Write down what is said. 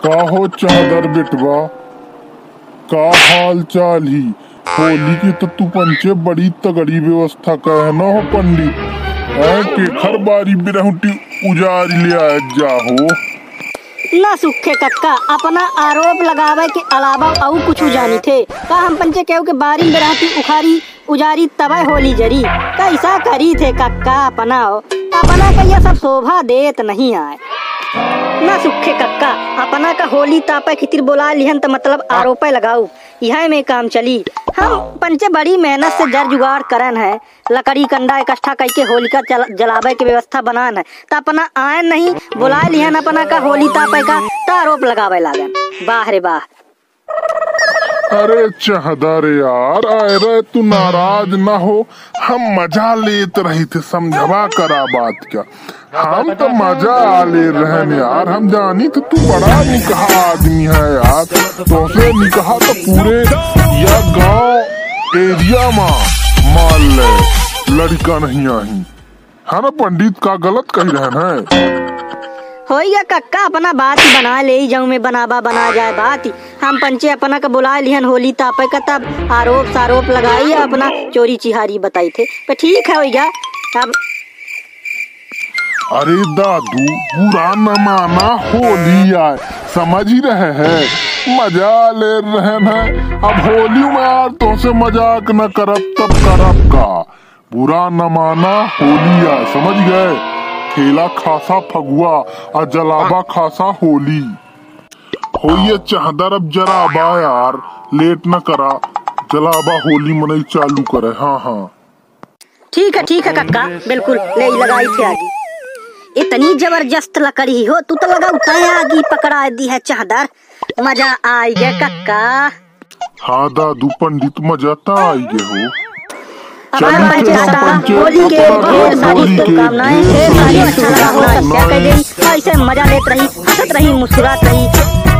का हो चादर बिटवा, का हाल चाल ही। होली की तो तू पंचे बड़ी तगड़ी व्यवस्था कहना हो पंडित के खर बारी बिरहुटी उजाड़ लिया जाहो। ना सुखे कक्का अपना आरोप लगावे के अलावा और कुछ जानी थे का हम पंचे केहू के बारी बिरहुटी उखारी उजारी तबे होली जरी कैसा करी थे कक्का अपना का यह सब शोभा देत नहीं आए। ना सुखे कक्का अपना का होली तापे खितिर बोला लिहन तो मतलब आरोपे लगाऊ यह में काम चली। हम पंचे बड़ी मेहनत से जर जुगाड़ करन है, लकड़ी कंडा इकट्ठा करके होलिका जलावे की व्यवस्था बनान है तो अपना आए नहीं बुला लिहन अपना का होली तापे का तो आरोप लगावे लागन। वाह रे वाह। अरे चहदर यार आए रे तू नाराज ना हो, हम मजा लेते रही थे समझवा करा बात क्या। हम तो मजा आ ले रहे यार, हम जानी तो तू बड़ा निकाह आदमी है यार, तो से निकाह तो पूरे या गांव एरिया में मान ले लड़का नहीं आई है ना। पंडित का गलत कही रहे हैं होइगा कक्का अपना बात ही बना ले जाऊं में बना जाए बात ही। हम पंचे अपना का बुला लिहन होली तापे का तब आरोप सारोप लगाई अपना चोरी चिहारी बताई थे तो ठीक है होइगा अब। अरे दादू बुरा न माना होली आए समझ ही रहे हैं, मजा ले रहे हैं। अब होली में यार तो से मजाक न करब तब करब का, बुरा न माना होली आए समझ गए। खेला खासा फगुआ और जलाबा खासा होली होइए चादर अब जराबा यार लेट न करा, जलाबा होली मनई चालू करे। हाँ हाँ ठीक है कक्का बिल्कुल ले लगाई थी आगे। इतनी जबरदस्त लकड़ी हो तू तो लगा उठाए आगे पकड़ा दी है चादर, मजा आई गया कक्का। हाँ दादू पंडित मजा तो आई गए हो। होली के ढेर सारी शुभकामनाएं, ढेर सारी अच्छा लगा हो, क्या कह गई ऐसे मजा लेत रही, हंसत रही, मुस्कुरात रही।